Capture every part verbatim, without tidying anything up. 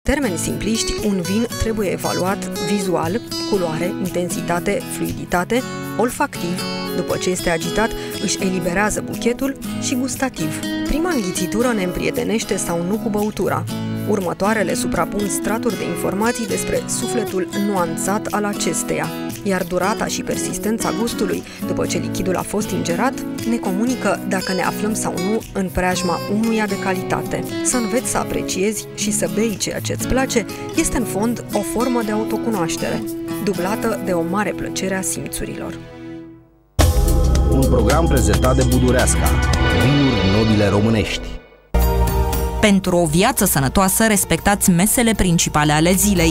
termeni simpliști, un vin trebuie evaluat vizual, culoare, intensitate, fluiditate, olfactiv, după ce este agitat, își eliberează buchetul, și gustativ. Prima înghițitură ne împrietenește sau nu cu băutura. Următoarele suprapun straturi de informații despre sufletul nuanțat al acesteia, iar durata și persistența gustului, după ce lichidul a fost ingerat, ne comunică dacă ne aflăm sau nu în preajma unuia de calitate. Să înveți să apreciezi și să bei ceea ce îți place este în fond o formă de autocunoaștere, dublată de o mare plăcere a simțurilor. Un program prezentat de Budureasca, vinuri nobile românești. Pentru o viață sănătoasă, respectați mesele principale ale zilei.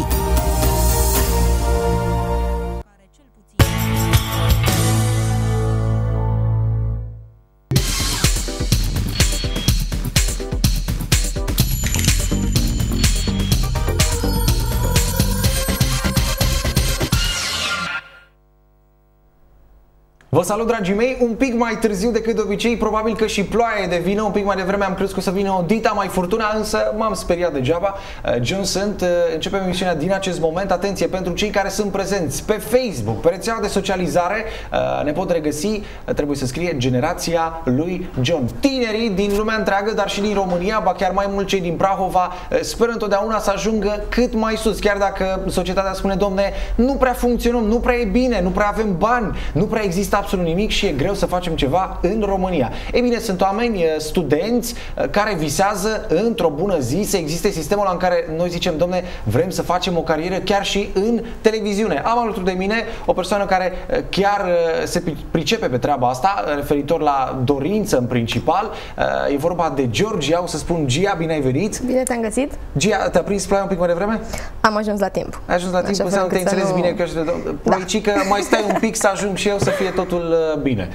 Vă salut, dragii mei, un pic mai târziu decât de obicei, probabil că și ploaia e de vină, un pic mai devreme am crezut că o să vină o dita mai furtuna, însă m-am speriat degeaba. John sunt, începem emisiunea din acest moment. Atenție pentru cei care sunt prezenți pe Facebook, pe rețeaua de socializare, ne pot regăsi, trebuie să scrie Generația lui John. Tinerii din lumea întreagă, dar și din România, ba chiar mai mult cei din Prahova, sper întotdeauna să ajungă cât mai sus, chiar dacă societatea spune, domne, nu prea funcționăm, nu prea e bine, nu prea avem bani, nu prea există absolut nimic și e greu să facem ceva în România. Ei bine, sunt oameni, studenți, care visează într-o bună zi să existe sistemul în care noi zicem, domne, vrem să facem o carieră chiar și în televiziune. Am alături de mine o persoană care chiar se pricepe pe treaba asta, referitor la dorință în principal. E vorba de Georgia, o să spun Gia, bine ai venit! Bine te-am găsit! Gia, te-a prins ploaia un pic mai devreme? Am ajuns la timp. Ai ajuns la timp, înseamnă că te-ai înțeles bine că Ploicică, da. Mai stai un pic să ajung și eu să fie totul bine.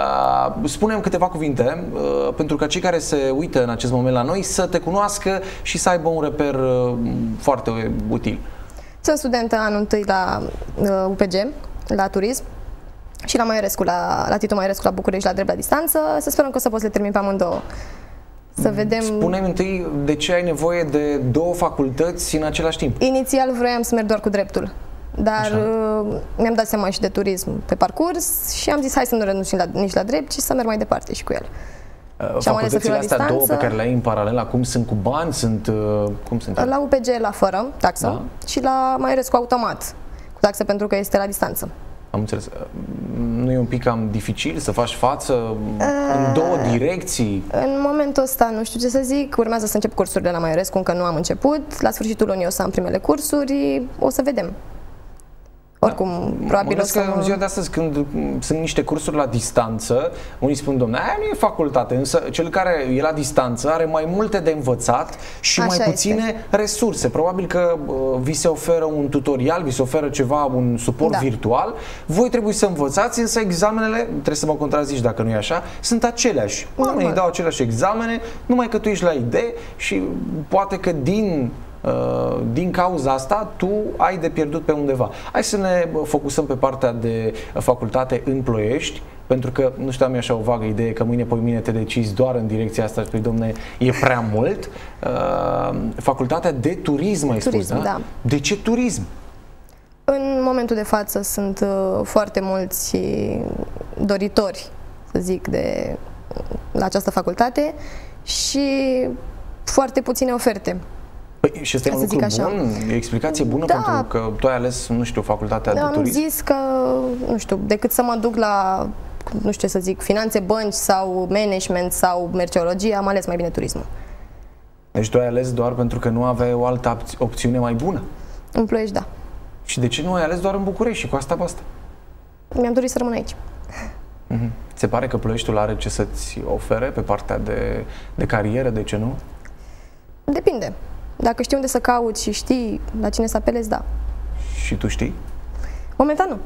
Spunem câteva cuvinte pentru ca cei care se uită în acest moment la noi să te cunoască și să aibă un reper foarte util. Sunt studentă anul întâi la U P G, la turism, și la Maiorescu, la, la Titu Maiorescu la București, la drept la distanță. Să sperăm că o să pot să le termin pe amândouă. Să vedem... Spune-mi întâi de ce ai nevoie de două facultăți în același timp. Inițial vroiam să merg doar cu dreptul, dar mi-am dat seama și de turism pe parcurs și am zis hai să nu renunț nici la, nici la drept, ci să merg mai departe și cu el. Uh, Facultățile astea distanță. două pe care le ai în paralel acum sunt cu bani? Sunt, uh, cum sunt? La U P G la fără taxă, da. Și la Maiorescu automat cu taxă pentru că este la distanță. Am înțeles. Nu e un pic cam dificil să faci față uh, în două direcții? În momentul ăsta nu știu ce să zic. Urmează să încep cursurile la Maiorescu, încă nu am început. La sfârșitul lunii o să am primele cursuri, o să vedem. Oricum, da, probabil o să... că în ziua de astăzi, când sunt niște cursuri la distanță, unii spun, dom'le, aia nu e facultate, însă cel care e la distanță are mai multe de învățat și Așa mai puține este. resurse. Probabil că uh, vi se oferă un tutorial, vi se oferă ceva, un suport, da, virtual, voi trebuie să învățați, însă examenele, trebuie să mă contrazici dacă nu e așa, sunt aceleași. Oamenii dau aceleași examene, numai că tu ești la idee și poate că din... din cauza asta tu ai de pierdut pe undeva. Hai să ne focusăm pe partea de facultate în Ploiești, pentru că, nu știu, am așa o vagă idee că mâine, poi mine te decizi doar în direcția asta și spui, domne, e prea mult. Facultatea de turism, ai turism, spus, da? Da. De ce turism? În momentul de față sunt foarte mulți doritori, să zic, de la această facultate și foarte puține oferte. Păi, și este un lucru bun? E o explicație bună, da, pentru că tu ai ales, nu știu, facultatea de turism? Am zis că, nu știu, decât să mă duc la, nu știu ce să zic, finanțe, bănci sau management sau merceologie, am ales mai bine turismul. Deci tu ai ales doar pentru că nu aveai o altă opțiune mai bună? În Ploiești, da. Și de ce nu ai ales doar în București și cu asta basta? Mi-am dorit să rămân aici. Mm-hmm. Se pare că Ploieștiul are ce să-ți ofere pe partea de, de carieră, de ce nu? Depinde. Dacă știi unde să cauți și știi la cine să apelezi, da. Și tu știi? Momentan nu.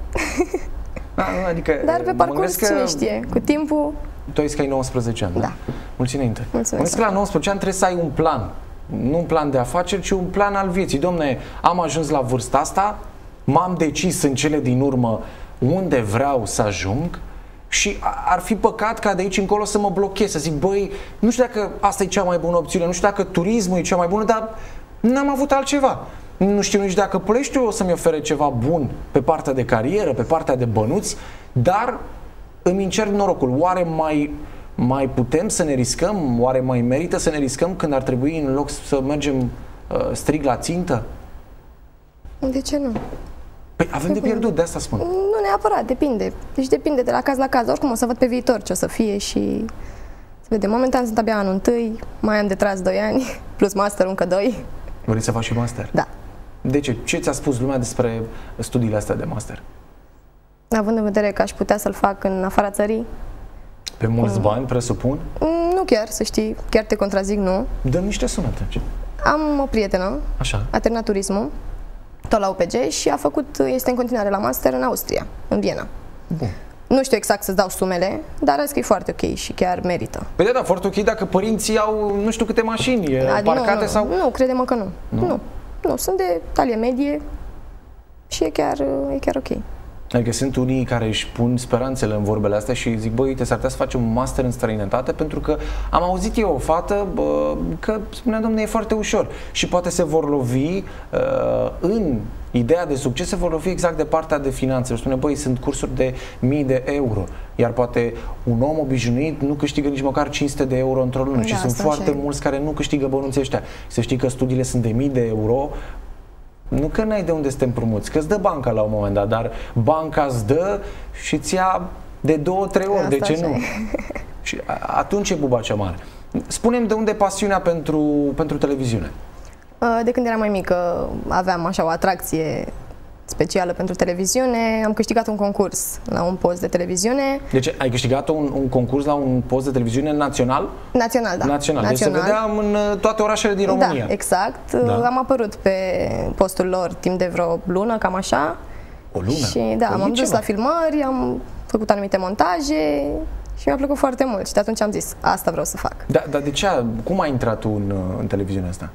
Da, adică, dar pe parcurs că... cine știe? Cu timpul... Tu ai zis că ai nouăsprezece ani, da? Da. Mulți înainte. Mulțumesc. Că la nouăsprezece ani trebuie să ai un plan. Nu un plan de afaceri, ci un plan al vieții. Dom'le, am ajuns la vârsta asta, m-am decis în cele din urmă unde vreau să ajung și ar fi păcat ca de aici încolo să mă blochez, să zic, băi, nu știu dacă asta e cea mai bună opțiune, nu știu dacă turismul e cea mai bună, dar N-am avut altceva. Nu știu nici dacă Ploieștiul o să-mi ofere ceva bun pe partea de carieră, pe partea de bănuți, dar îmi încerc norocul. Oare mai, mai putem să ne riscăm? Oare mai merită să ne riscăm când ar trebui, în loc să mergem uh, strict la țintă? De ce nu? Păi avem de pierdut, de asta spun. Nu neapărat, depinde. Deci depinde de la caz la caz. Oricum o să văd pe viitor ce o să fie și să vedem. Momentan sunt abia anul întâi, mai am de tras doi ani, plus master încă doi. Vrei să faci și master? Da. De ce? Ce ți-a spus lumea despre studiile astea de master? Având în vedere că aș putea să-l fac în afara țării. Pe mulți bani, presupun? Nu chiar, să știi, chiar te contrazic, nu. Dă-mi niște sume atunci. Am o prietenă, Așa. a terminat turismul, tot la U P G și a făcut, este în continuare la master în Austria, în Viena. Bun. Nu știu exact să-ți dau sumele, dar azi că e foarte ok și chiar merită. Păi da, da, foarte ok dacă părinții au nu știu câte mașini Adi, parcate nu, nu, sau... Nu, crede-mă că nu. Nu? Nu. Nu, sunt de talie medie și e chiar, e chiar ok. Adică sunt unii care își pun speranțele în vorbele astea și zic, băi, uite, s-ar putea să facem un master în străinătate, pentru că am auzit eu o fată bă, că spunea, domne, e foarte ușor și poate se vor lovi uh, în ideea de succes, se vor lovi exact de partea de finanțe. Spune, băi, sunt cursuri de mii de euro, iar poate un om obișnuit nu câștigă nici măcar cinci sute de euro într-o lună, da, și sunt foarte așa. mulți care nu câștigă bănuții ăștia. Să știi că studiile sunt de mii de euro. Nu că n-ai de unde să te împrumuți, că îți dă banca la un moment dat, dar banca îți dă și îți ia de două, trei ori, de ce nu? Și atunci e buba cea mare. Spune-mi de unde e pasiunea pentru, pentru televiziune? De când eram mai mică aveam așa o atracție specială pentru televiziune. Am câștigat un concurs la un post de televiziune. Deci ai câștigat un, un concurs la un post de televiziune național? Național, da. Național. Național. Deci se vedea în toate orașele din România. Da, exact. Da. Am apărut pe postul lor timp de vreo lună, cam așa. O lună? Și da, Păi m-am e dus ceva. la filmări, am făcut anumite montaje și mi-a plăcut foarte mult. Și de atunci am zis, asta vreau să fac. Da, dar de ce? Cum ai intrat tu în, în televiziunea asta?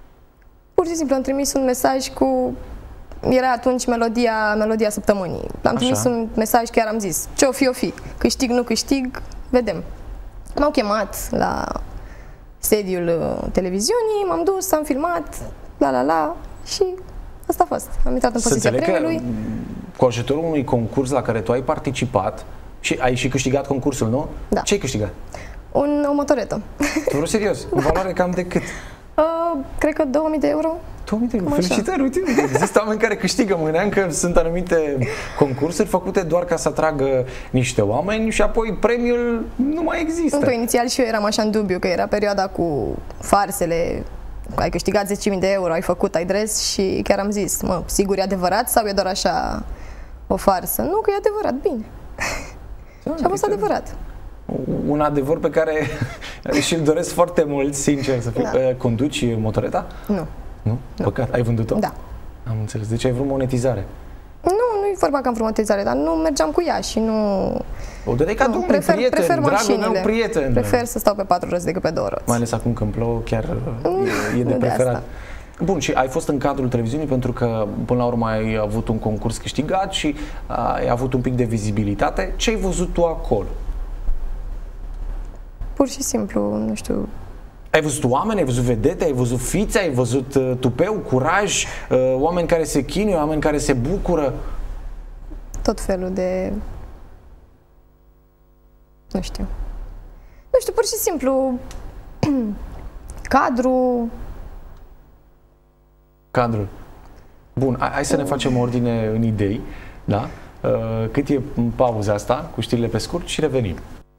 Pur și simplu am trimis un mesaj cu... Era atunci melodia, melodia săptămânii. Am trimis Așa. un mesaj, chiar am zis, ce o fi, o fi. Câștig, nu câștig, vedem. M-au chemat la sediul uh, televiziunii, m-am dus, am filmat, la la la, și asta a fost. Am intrat în Să poziția înțeleg premiului. că cu ajutorul unui concurs la care tu ai participat și ai și câștigat concursul, nu? Da. Ce ai câștigat? Un, o motoretă. Tu vreau serios, în valoare cam de cât? Uh, cred că două mii de euro. două mii de euro. Cam așa. Felicitări, uite, există oameni care câștigă. Mă gândeam că sunt anumite concursuri făcute doar ca să atragă niște oameni și apoi premiul nu mai există. Păi, inițial și eu eram așa în dubiu, că era perioada cu farsele, ai câștigat zece mii de euro, ai făcut, ai dres, și chiar am zis, mă, sigur e adevărat sau e doar așa o farsă? Nu, că e adevărat, bine. Da, Și a fost uite, adevărat. un adevăr pe care și-l doresc foarte mult, sincer să fiu. Da. Conduci motoreta? Nu. Nu? Păcat. Ai vândut-o? Da. Am înțeles. Deci ai vrut monetizare. Nu, nu e vorba că am vrut monetizare, dar nu mergeam cu ea și nu... O dădeai ca nu, unui prefer, prieten, prefer dragul mașinile. meu prieten. Prefer să stau pe patru roți decât pe două roți. Mai ales acum când plouă, chiar e, e de de preferat. asta. Bun, și ai fost în cadrul televiziunii pentru că până la urmă ai avut un concurs câștigat și ai avut un pic de vizibilitate. Ce ai văzut tu acolo? Pur și simplu, nu știu, Ai văzut oameni, ai văzut vedete, ai văzut fițe, ai văzut uh, tupeu, curaj, uh, oameni care se chinuie, oameni care se bucură. tot felul de... Nu știu. Nu știu, pur și simplu, cadru... Cadrul. Bun, hai, hai să ne facem ordine în idei, da? Uh, cât e pauza asta, cu știrile pe scurt, și revenim.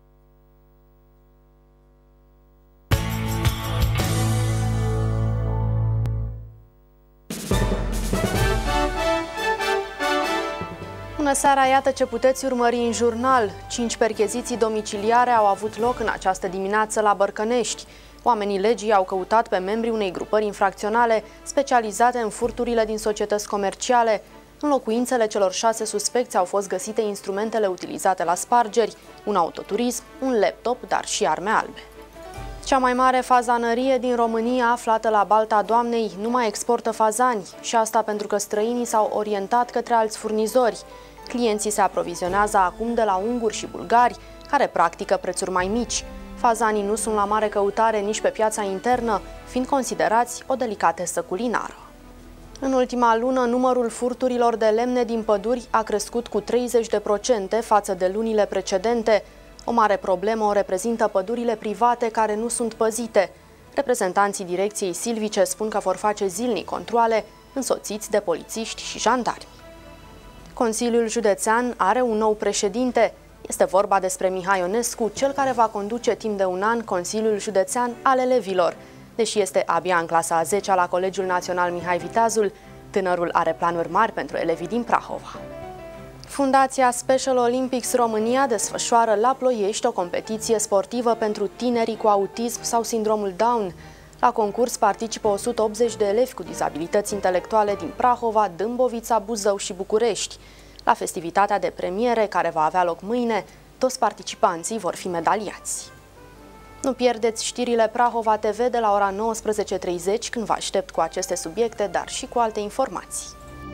Bună seara, iată ce puteți urmări în jurnal. Cinci percheziții domiciliare au avut loc în această dimineață la Bărcănești. Oamenii legii au căutat pe membrii unei grupări infracționale specializate în furturile din societăți comerciale. În locuințele celor șase suspecți au fost găsite instrumentele utilizate la spargeri, un autoturism, un laptop, dar și arme albe. Cea mai mare fazanărie din România, aflată la Balta Doamnei, nu mai exportă fazani, și asta pentru că străinii s-au orientat către alți furnizori. Clienții se aprovizionează acum de la unguri și bulgari, care practică prețuri mai mici. Fazanii nu sunt la mare căutare nici pe piața internă, fiind considerați o delicatesă culinară. În ultima lună, numărul furturilor de lemne din păduri a crescut cu treizeci de procente față de lunile precedente. O mare problemă o reprezintă pădurile private care nu sunt păzite. Reprezentanții Direcției Silvice spun că vor face zilnic controale, însoțiți de polițiști și jandarmi. Consiliul Județean are un nou președinte. Este vorba despre Mihai Ionescu, cel care va conduce timp de un an Consiliul Județean al elevilor. Deși este abia în clasa a zecea la Colegiul Național Mihai Viteazul, tânărul are planuri mari pentru elevii din Prahova. Fundația Special Olympics România desfășoară la Ploiești o competiție sportivă pentru tinerii cu autism sau sindromul Down. La concurs participă o sută optzeci de elevi cu dizabilități intelectuale din Prahova, Dâmbovița, Buzău și București. La festivitatea de premiere, care va avea loc mâine, toți participanții vor fi medaliați. Nu pierdeți știrile Prahova T V de la ora nouăsprezece treizeci, când vă aștept cu aceste subiecte, dar și cu alte informații.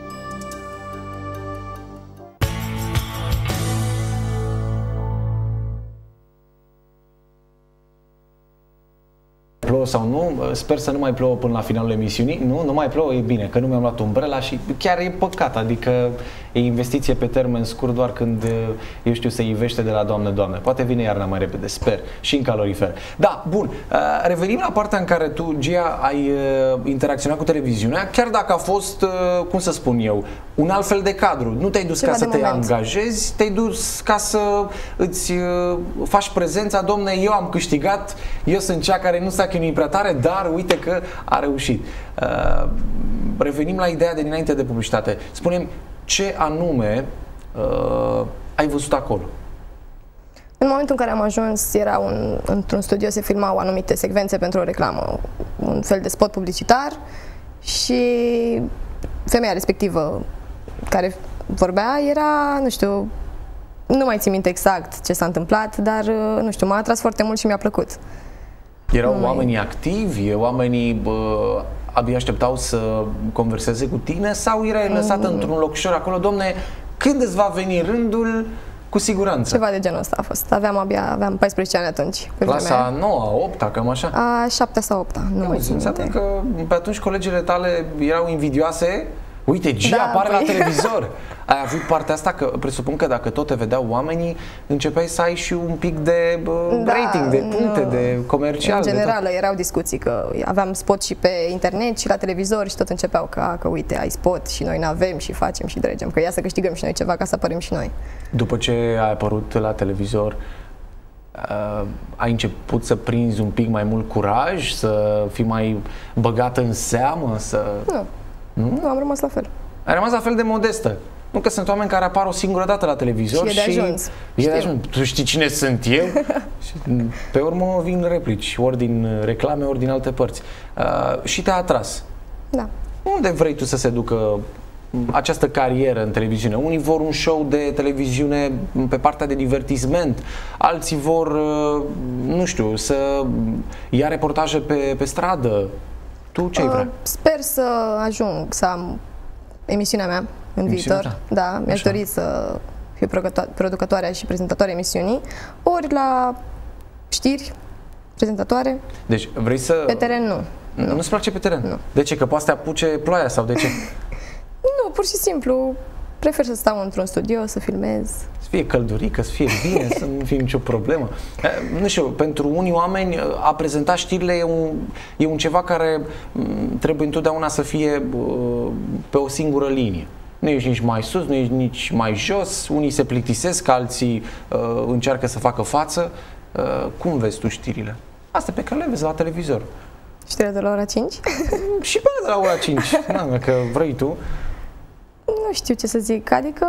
Plouă sau nu, sper să nu mai plouă până la finalul emisiunii. Nu, nu mai plouă, e bine, că nu mi-am luat umbrela și chiar e păcat, adică e investiție pe termen scurt doar când, eu știu, se ivește de la Doamne, Doamne. Poate vine iarna mai repede, sper, și în calorifer. Da, bun, revenim la partea în care tu, Gia, ai interacționat cu televiziunea, chiar dacă a fost, cum să spun eu, un alt fel de cadru. Nu te-ai dus ca să te angajezi, te-ai dus ca să îți faci prezența, domne, eu am câștigat, eu sunt cea care nu s-a chinuit prea tare, dar uite că a reușit. Uh, revenim la ideea de dinainte de publicitate. Spune-mi, ce anume uh, ai văzut acolo? În momentul în care am ajuns, era un, într-un studio, se filmau anumite secvențe pentru o reclamă, un fel de spot publicitar și femeia respectivă care vorbea era, nu știu, nu mai țin minte exact ce s-a întâmplat, dar, nu știu, m-a atras foarte mult și mi-a plăcut. Erau nu oamenii mai... activi? Oamenii bă, abia așteptau să converseze cu tine? Sau erai lăsată mm. într-un locșor acolo? Domne, când îți va veni rândul? Cu siguranță. Ceva de genul ăsta a fost. Aveam abia, aveam paisprezece ani atunci. Clasa a noua, a opta, cam așa? A șaptea sau opta, nu mai țin minte. Că pe atunci colegele tale erau invidioase. Uite, Gia da, apare păi... la televizor. Ai avut partea asta că presupun că dacă tot te vedeau oamenii, începeai să ai și un pic de uh, da, rating, de puncte, nu. de comercial. În general, erau discuții că aveam spot și pe internet și la televizor și tot începeau că, că uite, ai spot și noi n-avem și facem și dregem, că ia să câștigăm și noi ceva ca să apărăm și noi. După ce ai apărut la televizor, uh, ai început să prinzi un pic mai mult curaj, să fii mai băgată în seamă? Să... Nu. Nu? Nu, am rămas la fel. Ai rămas la fel de modestă. Nu că sunt oameni care apar o singură dată la televizor și e de ajuns. Și e de ajuns. Tu știi cine sunt eu? Și pe urmă vin replici, ori din reclame, ori din alte părți. Uh, și te-a atras. Da. Unde vrei tu să se ducă această carieră în televiziune? Unii vor un show de televiziune pe partea de divertisment, alții vor, uh, nu știu, să ia reportaje pe, pe stradă. Tu ce-ai vrea? Uh, sper să ajung să am emisiunea mea în emisiunea viitor. Ta? Da, mi-aș dori să fiu producătoarea și prezentatoarea emisiunii, ori la știri, prezentatoare. Deci vrei să... Pe teren nu. Nu Nu-ți place pe teren? Nu. De ce? Că poate să te apuce ploaia sau de ce? Nu, pur și simplu prefer să stau într-un studio, să filmez. Să fie căldurică, să fie bine, să nu fie nicio problemă. Nu știu, pentru unii oameni a prezenta știrile e un, e un ceva care trebuie întotdeauna să fie pe o singură linie. Nu ești nici mai sus, nu ești nici mai jos, unii se plictisesc, alții uh, încearcă să facă față. Uh, cum vezi tu știrile? Astea pe care le vezi la televizor. Știrile de la ora cinci? Și pe de la ora cinci, da, dacă vrei tu. Nu știu ce să zic, adică...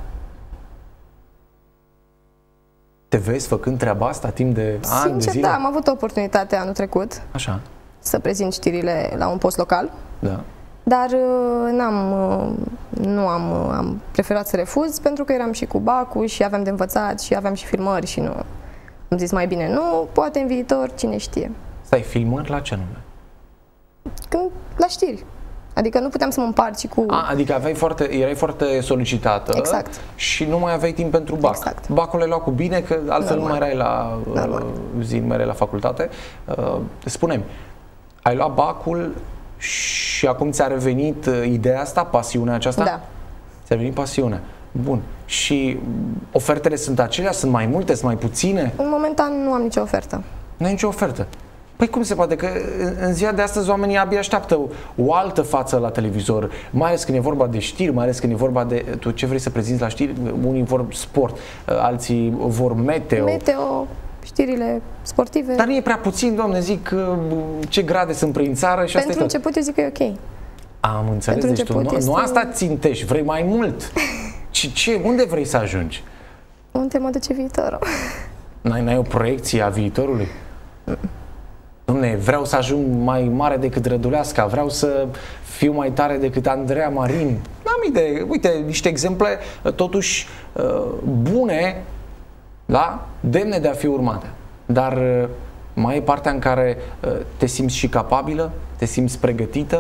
Te vezi făcând treaba asta timp de ani, de zile? Da, am avut o oportunitate anul trecut. Așa. Să prezint știrile la un post local. Da. Dar n-am, nu am, am preferat să refuz pentru că eram și cu bacul și aveam de învățat și aveam și filmări și nu. Am zis mai bine nu, poate în viitor, cine știe. Stai, filmări la ce nume? Când, la știri. Adică nu puteam să mă împart și cu... A, adică aveai foarte, erai foarte solicitată Exact. și nu mai aveai timp pentru bac. Exact. Bacul l-ai luat cu bine, că altfel Normal. nu mai erai la uh, zi, nu mai erai la facultate. Uh, spune-mi, ai luat bacul și acum ți-a revenit uh, ideea asta, pasiunea aceasta? Da. Ți-a revenit pasiunea. Bun. Și ofertele sunt acelea? Sunt mai multe? Sunt mai puține? În momentan nu am nicio ofertă. Nu ai nicio ofertă. Păi cum se poate? Că în ziua de astăzi oamenii abia așteaptă o altă față la televizor, mai ales când e vorba de știri, mai ales când e vorba de tu ce vrei să prezinți la știri, unii vor sport, alții vor meteo. Meteo, știrile sportive. Dar nu e prea puțin, Doamne, zic ce grade sunt prin țară și Pentru asta început eu zic că e ok. Am înțeles, Pentru deci tu nu, este... nu asta țintești, vrei mai mult. Ce, ce, unde vrei să ajungi? Unde mă duce viitorul? N-ai, n-ai o proiecție a viitorului? Dom'le, vreau să ajung mai mare decât Răduleasca, vreau să fiu mai tare decât Andreea Marin. N-am idee. Uite, niște exemple totuși bune, da? Demne de a fi urmate. Dar mai e partea în care te simți și capabilă? Te simți pregătită?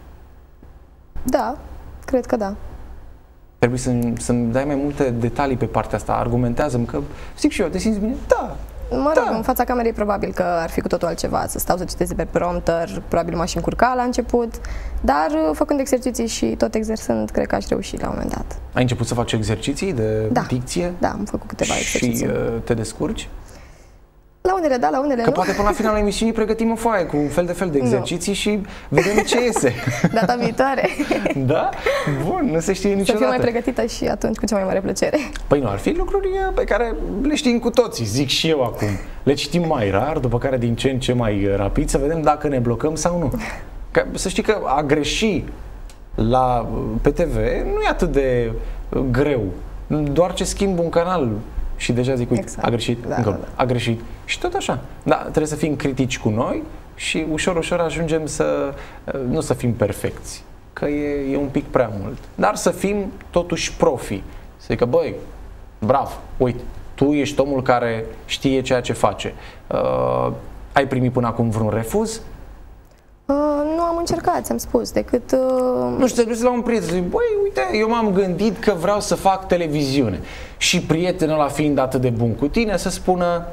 Da, cred că da. Trebuie să-mi, să-mi dai mai multe detalii pe partea asta. Argumentează-mi că, zic și eu, te simți bine? Da. Mă rog, Da. în fața camerei probabil că ar fi cu totul altceva, să stau să citesc pe prompter, probabil m-aș încurca la început, dar făcând exerciții și tot exersând, cred că aș reuși la un moment dat. Ai început să faci exerciții de Da. dicție? Da, am făcut câteva și exerciții. uh, te descurci? La unele da, la unele Că nu. poate până la finalul emisiunii pregătim o foaie cu un fel de fel de exerciții și vedem ce iese. Data viitoare. Da? Bun, nu se știe Să niciodată. fiu mai pregătită și atunci cu cea mai mare plăcere. Păi nu, ar fi lucruri pe care le știm cu toții, zic și eu acum. Le citim mai rar, după care din ce în ce mai rapid, să vedem dacă ne blocăm sau nu. Că, să știi că a greși la, pe T V nu e atât de greu. Doar ce schimb un canal și deja zic, uite, Exact. a greșit, Da, încă, da, da. a greșit. Și tot așa. Da, trebuie să fim critici cu noi și ușor, ușor ajungem să, nu să fim perfecți, că e, e un pic prea mult. Dar să fim totuși profi. Să zică, băi, bravo, uite, tu ești omul care știe ceea ce face. Uh, ai primit până acum vreun refuz? Uh, nu am încercat, ți-am spus, decât... Uh, Nu știu, te duci la un prieten, zici, băi, uite, eu m-am gândit că vreau să fac televiziune. Și prietenul ăla fiind atât de bun cu tine, să spună,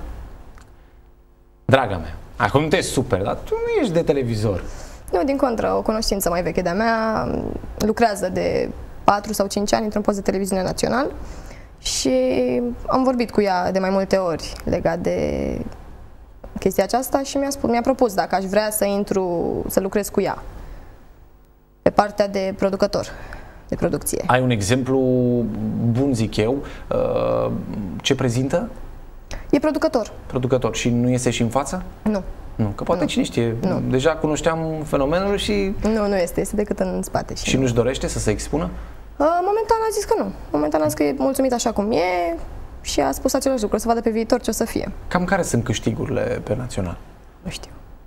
draga mea, acum nu te super, dar tu nu ești de televizor. Nu, din contră, o cunoștință mai veche de-a mea lucrează de patru sau cinci ani într-un post de televiziune național și am vorbit cu ea de mai multe ori legat de chestia aceasta și mi-a spus, mi-a propus dacă aș vrea să intru, să lucrez cu ea pe partea de producător, de producție. Ai un exemplu bun, zic eu, uh, ce prezintă? E producător. Producător și nu iese și în față? Nu. Nu, că poate Nu. cine știe, Nu. deja cunoșteam fenomenul și, Nu, nu este, este decât în spate. Și, și nu. nu-și dorește să se expună? Uh, Momentan a zis că nu. Momentan a zis că e mulțumit așa cum e și a spus același lucru, să vadă pe viitor ce o să fie. Cam care sunt câștigurile pe național? Nu știu.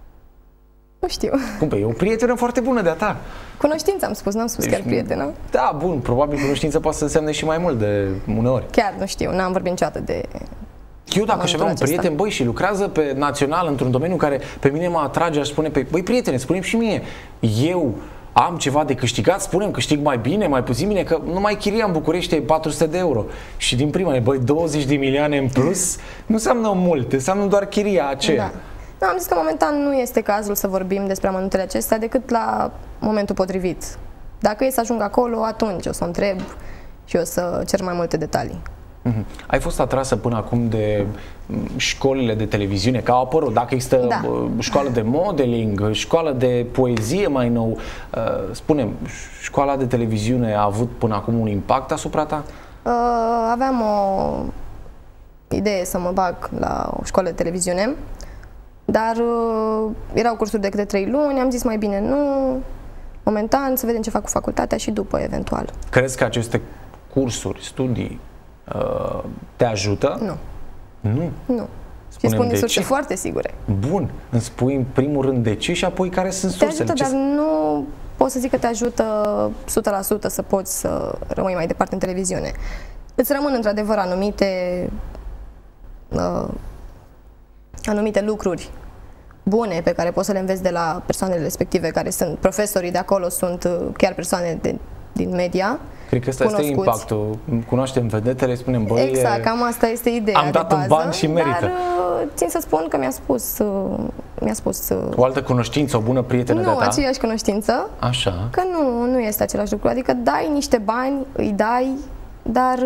Nu știu. Cum pe, e o prietenă foarte bună de-a ta. Cunoștință am spus, n-am spus chiar prietenă. Da, bun, probabil cunoștință poate să însemne și mai mult de uneori. Chiar nu știu, n-am vorbit niciodată de... Eu dacă aș avea un acesta. prieten, băi, și lucrează pe național într-un domeniu care pe mine mă atrage, aș spune, pe, băi, prietene, spune-mi și mie, eu am ceva de câștigat, spune-mi, câștig mai bine, mai puțin bine, că numai chiria în București e patru sute de euro. Și din prima, băi, douăzeci de milioane în plus, nu înseamnă mult, înseamnă doar chiria aceea. Da. Nu, am zis că momentan nu este cazul să vorbim despre amănuntele acestea decât la momentul potrivit. Dacă e să ajung acolo, atunci o să o întreb și o să cer mai multe detalii. Mhm. Ai fost atrasă până acum de m, școlile de televiziune, că au apărut, dacă există Da. uh, școală de modeling, școală de poezie mai nou, uh, spune-mi, școala de televiziune a avut până acum un impact asupra ta? Uh, aveam o idee să mă bag la o școală de televiziune, dar uh, erau cursuri de câte trei luni, am zis mai bine nu, momentan să vedem ce fac cu facultatea și după eventual. Crezi că aceste cursuri, studii uh, te ajută? Nu. Nu. Nu. Și Spune-mi spun de din surse ce. foarte sigure. Bun, îmi spui în primul rând de ce și apoi care sunt Te sursele. ajută, Ce dar nu pot să zic că te ajută o sută la sută să poți să rămâi mai departe în televiziune. Îți rămân într-adevăr anumite uh, anumite lucruri bune pe care poți să le înveți de la persoanele respective, care sunt profesorii de acolo, sunt chiar persoane de, din media. Cred că ăsta este impactul. Cunoaștem vedetele, spunem, băi, exact, cam asta este ideea. Am dat de bază, un ban și merită. Dar țin să spun că mi-a spus, mi-a spus o altă cunoștință, o bună prietenă de-a ta? Nu, ta? aceeași cunoștință. Așa. Că nu, nu este același lucru. Adică dai niște bani, îi dai, dar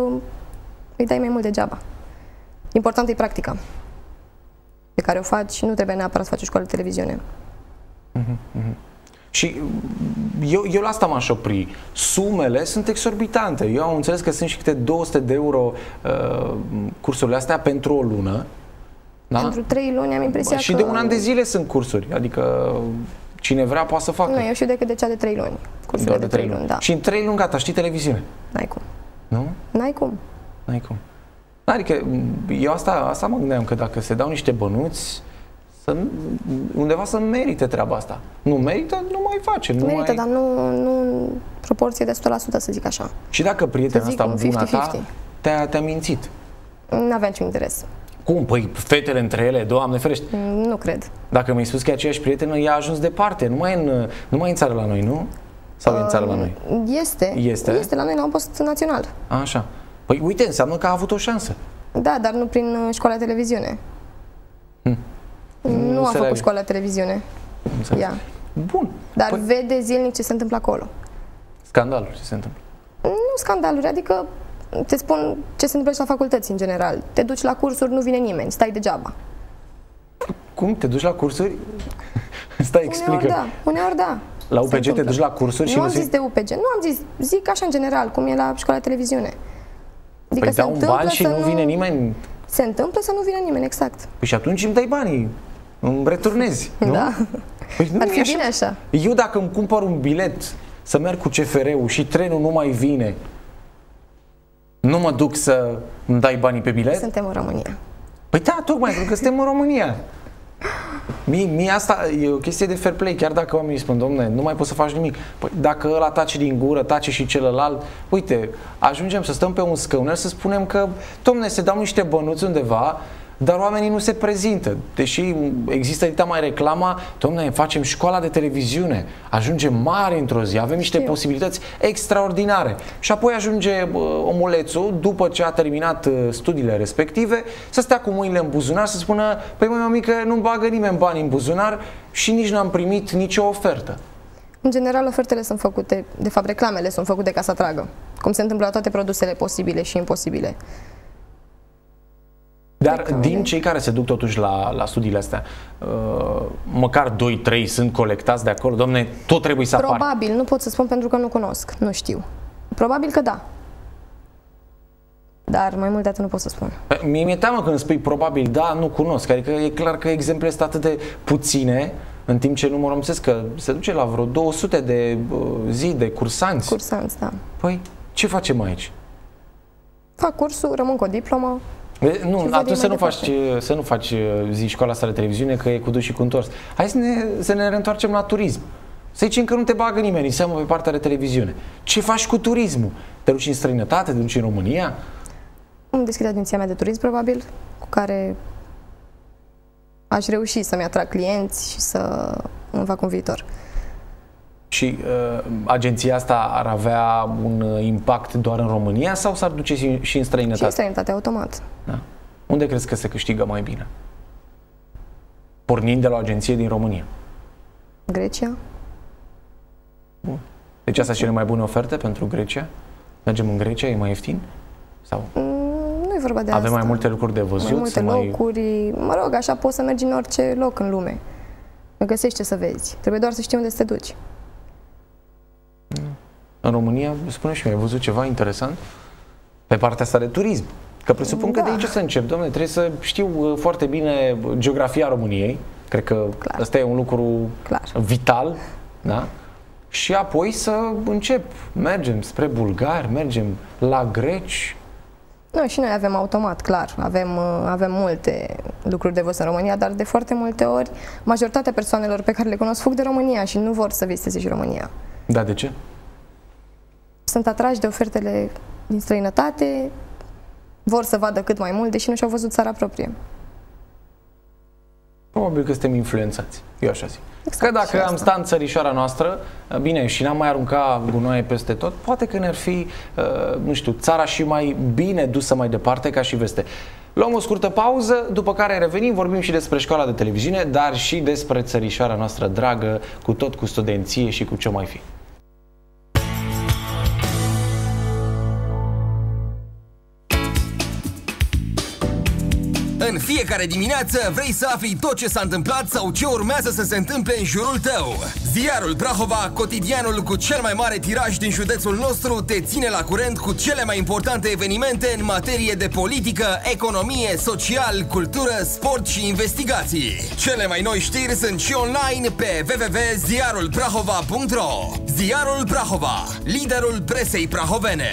îi dai mai mult degeaba. Important e practica pe care o faci, nu trebuie neapărat să faci o școală de televiziune. Uh-huh, uh-huh. Și eu, eu la asta m-aș opri. Sumele sunt exorbitante. Eu am înțeles că sunt și câte două sute de euro uh, cursurile astea pentru o lună. Da? Pentru trei luni am impresia și că... de un an de zile sunt cursuri. Adică cine vrea poate să facă. Nu, eu știu decât de cea de trei luni. Cursurile de trei luni, luni, da. Și în trei luni gata, știi televiziune. N-ai cum. Nu? N-ai cum. N-ai cum. Adică eu asta, asta mă gândeam, că dacă se dau niște bănuți, să, undeva să merite treaba asta. Nu merită, nu mai face. Nu merită, mai... dar nu, nu proporție de o sută la sută, să zic așa. Și dacă prietena asta bună cincizeci ta cincizeci. te-a, te-a mințit? Nu avea niciun interes. Cum? Păi fetele între ele, Doamne ferește. Nu cred. Dacă mi-ai spus că e aceeași prietenă, ea a ajuns departe. Nu mai e în, nu mai e în țară la noi, nu? Sau uh, e în țară la noi? Este. Este? Este la noi la un post național. Așa. Păi uite, înseamnă că a avut o șansă. Da, dar nu prin școala de televiziune. Hm. Nu, nu a făcut leagă. școala de televiziune. Ea. Bun. Dar păi... vede zilnic ce se întâmplă acolo. Scandaluri ce se întâmplă? Nu scandaluri, adică te spun ce se întâmplă și la facultăți în general. Te duci la cursuri, nu vine nimeni, stai degeaba. Cum? Te duci la cursuri? Stai, explică. Uneori da, uneori da. La U P G te duci la cursuri și nu nu am zis de U P G, nu am zis, zic așa în general, cum e la școala de televiziune. Adică păi dau un ban și nu vine nimeni? Se întâmplă să nu vină nimeni, exact. Păi și atunci îmi dai banii, îmi returnezi, nu? Da. Păi nu ar fi așa. bine așa. Eu dacă îmi cumpăr un bilet să merg cu C F R-ul și trenul nu mai vine, nu mă duc să îmi dai banii pe bilet? Suntem în România. Păi da, tocmai, pentru că suntem în România. Mie, mie asta e o chestie de fair play, chiar dacă oamenii spun, domne, nu mai poți să faci nimic. Păi dacă ăla tace din gură, tace și celălalt, uite, ajungem să stăm pe un scăuner să spunem că, domne, se dau niște bănuți undeva, dar oamenii nu se prezintă. Deși există dita mai reclama, domne, facem școala de televiziune, ajungem mare într-o zi, avem niște Știu. posibilități extraordinare. Și apoi ajunge uh, omulețul, după ce a terminat uh, studiile respective, să stea cu mâinile în buzunar, să spună, păi măi, mămică, nu bagă nimeni bani în buzunar și nici n-am primit nicio ofertă. În general, ofertele sunt făcute, de fapt, reclamele sunt făcute ca să atragă, cum se întâmplă la toate produsele posibile și imposibile. Dar din cei care se duc totuși la, la studiile astea, uh, măcar doi trei sunt colectați de acolo, domne, tot trebuie să apar. Probabil, nu pot să spun pentru că nu cunosc, nu știu. Probabil că da. Dar mai mult de atât nu pot să spun. Mie mi-e teamă când spui probabil da, nu cunosc. Adică e clar că exemplele sunt atât de puține, în timp ce numărul am zis că se duce la vreo două sute de uh, zi de cursanți. Cursanți, da. Păi, ce facem aici? Fac cursul, rămân cu o diplomă. Nu, atunci să nu, faci, să nu faci zi școala asta de televiziune, că e cu dus și cu întors. Hai să ne, să ne reîntoarcem la turism. Să zicem că nu te bagă nimeni, înseamnă pe partea de televiziune. Ce faci cu turismul? Te duci în străinătate, te duci în România? Îmi deschid agenția mea de turism, probabil, cu care aș reuși să-mi atrag clienți și să îmi fac un viitor. Și uh, agenția asta ar avea un impact doar în România sau s-ar duce și, și în străinătate? Și în străinătate, automat. Da. Unde crezi că se câștigă mai bine? Pornind de la o agenție din România? Grecia. Bun. Deci asta cele mai bune oferte pentru Grecia? Mergem în Grecia, e mai ieftin? Sau? Mm, nu e vorba de Avem asta. mai multe lucruri de văzut? Mai multe mai... locuri. Mă rog, așa poți să mergi în orice loc în lume. Găsești ce să vezi. Trebuie doar să știi unde să te duci. În România, spune și mi-ai văzut ceva interesant? Pe partea asta de turism. Că presupun da. că de aici să încep, domnule, trebuie să știu foarte bine geografia României. Cred că Clar. ăsta e un lucru Clar. vital, da? Și apoi să încep. Mergem spre bulgari, mergem la greci. Nu, și noi avem automat, clar. Avem, avem multe lucruri de văzut în România, dar de foarte multe ori, majoritatea persoanelor pe care le cunosc fug de România și nu vor să viziteze și România. Da, de ce? Sunt atrași de ofertele din străinătate, vor să vadă cât mai mult, deși nu și-au văzut țara proprie. Probabil că suntem influențați, eu așa zic. Exact, că dacă am asta. stat în țărișoara noastră, bine, și n-am mai arunca gunoaie peste tot, poate că ne-ar fi, nu știu, țara și mai bine dusă mai departe ca și veste. Luăm o scurtă pauză, după care revenim, vorbim și despre școala de televiziune, dar și despre țărișoara noastră dragă, cu tot cu studenție și cu ce mai fi. În fiecare dimineață vrei să afli tot ce s-a întâmplat sau ce urmează să se întâmple în jurul tău. Ziarul Prahova, cotidianul cu cel mai mare tiraj din județul nostru, te ține la curent cu cele mai importante evenimente în materie de politică, economie, social, cultură, sport și investigații. Cele mai noi știri sunt și online pe w w w punct ziarul prahova punct ro. Ziarul Prahova, liderul presei prahovene.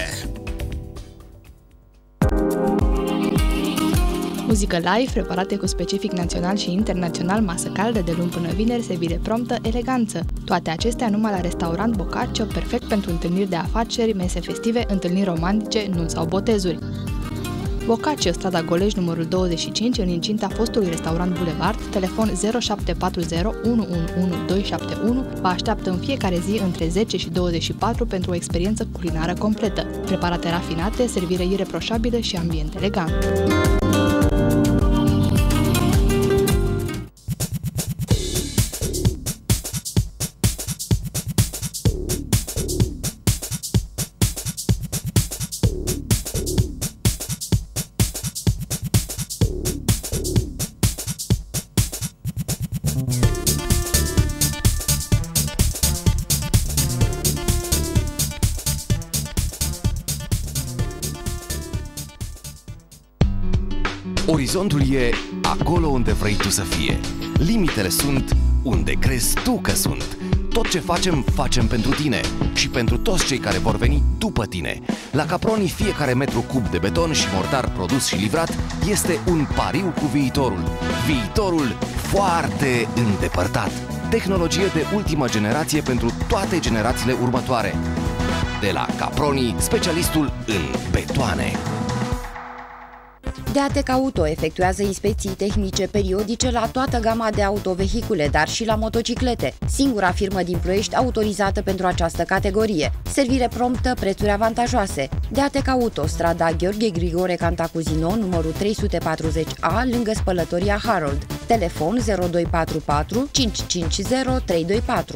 Muzică live, preparate cu specific național și internațional, masă caldă de luni până vineri, servire promptă, eleganță. Toate acestea numai la restaurant Boccaccio, perfect pentru întâlniri de afaceri, mese festive, întâlniri romantice, nunți sau botezuri. Boccaccio, strada Goleș, numărul douăzeci și cinci, în incinta fostului restaurant Boulevard, telefon zero șapte patru zero unu unu unu doi șapte unu, vă așteaptă în fiecare zi între zece și douăzeci și patru pentru o experiență culinară completă. Preparate rafinate, servire ireproșabilă și ambient elegant. Orizontul e acolo unde vrei tu să fie. Limitele sunt unde crezi tu că sunt. Tot ce facem, facem pentru tine și pentru toți cei care vor veni după tine. La Caproni, fiecare metru cub de beton și mortar produs și livrat este un pariu cu viitorul. Viitorul foarte îndepărtat. Tehnologie de ultimă generație pentru toate generațiile următoare. De la Caproni, specialistul în betoane. Deatec Auto efectuează inspecții tehnice periodice la toată gama de autovehicule, dar și la motociclete. Singura firmă din Ploiești autorizată pentru această categorie. Servire promptă, prețuri avantajoase. Deatec Auto, strada Gheorghe Grigore Cantacuzino, numărul trei sute patruzeci A, lângă spălătoria Harold. Telefon zero doi patru patru cinci cinci zero trei doi patru.